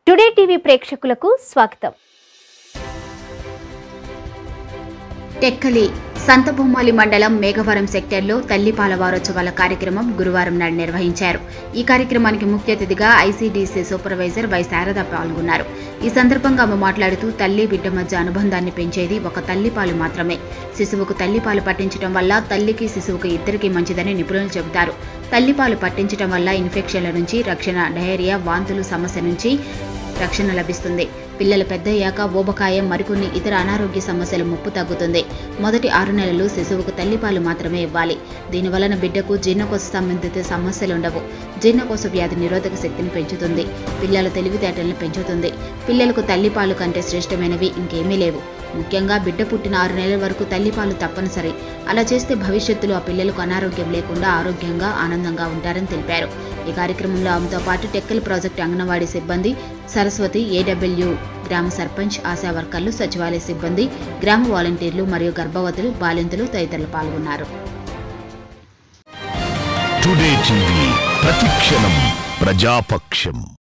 Today TV ప్రేక్షకులకు స్వాగతం. టెక్కలి సంతబొమ్మాలి మండలం మేఘవరం సెక్టార్లో తల్లిపాల వారోత్సవాల కార్యక్రమం గురువారం నాడు నిర్వహించారు. ఈ కార్యక్రమానికి ముఖ్య అతిథిగా ఐసీడీసీ సూపర్వైజర్ వై శారద పాల్గొన్నారు. ఈ సందర్భంగా ఆమె మాట్లాడుతూ తల్లి బిడ్డ మధ్య అనుబంధాన్ని పెంచేది ఒక తల్లిపాలు మాత్రమే. శిశువుకు తల్లిపాలు పట్టించడం వల్ల తల్లికి శిశువుకు ఇద్దరికీ మంచిదని నిపుణులు చెబుతారు. తల్లిపాలు పట్టించడం వల్ల ఇన్ఫెక్షన్ల నుంచి రక్షణ, డయేరియా, వాంతులు సమస్య నుంచి రక్షణ లభిస్తుంది. పిల్లలు పెద్దయ్యాక ఊబకాయం, మరికొన్ని ఇతర అనారోగ్య సమస్యల ముప్పు తగ్గుతుంది. మొదటి 6 నెలలు శిశువుకు తల్లిపాలు మాత్రమే ఇవ్వాలి. దీనివలన బిడ్డకు జీర్ణకోశ సంబంధిత సమస్యలుండవు. జీర్ణకోశ వ్యాధి నిరోధక శక్తిని పెంచుతుంది. పిల్లల తెలివితేటలను పెంచుతుంది. పిల్లలకు తల్లిపాలు కంటే శ్రేష్టమైనవి ఇంకేమీ లేవు. ముఖ్యంగా బిడ్డ పుట్టిన 6 నెలల వరకు తల్లిపాలు తప్పనిసరి. అలా చేస్తే భవిష్యత్తులో ఆ పిల్లలకు అనారోగ్యం లేకుండా ఆరోగ్యంగా, ఆనందంగా ఉంటారని తెలిపారు. ఈ కార్యక్రమంలో ఆమెతో పాటు టెక్కలి ప్రాజెక్టు అంగన్వాడీ సిబ్బంది, సరస్వతి, ఏడబ్ల్యూ గ్రామ సర్పంచ్, ఆశా వర్కర్లు, సచివాలయ సిబ్బంది, గ్రామ వాలంటీర్లు మరియు గర్భవతులు, బాలింతలు తదితరులు పాల్గొన్నారు. టుడే టీవీ ప్రతిక్షణం ప్రజాపక్షం.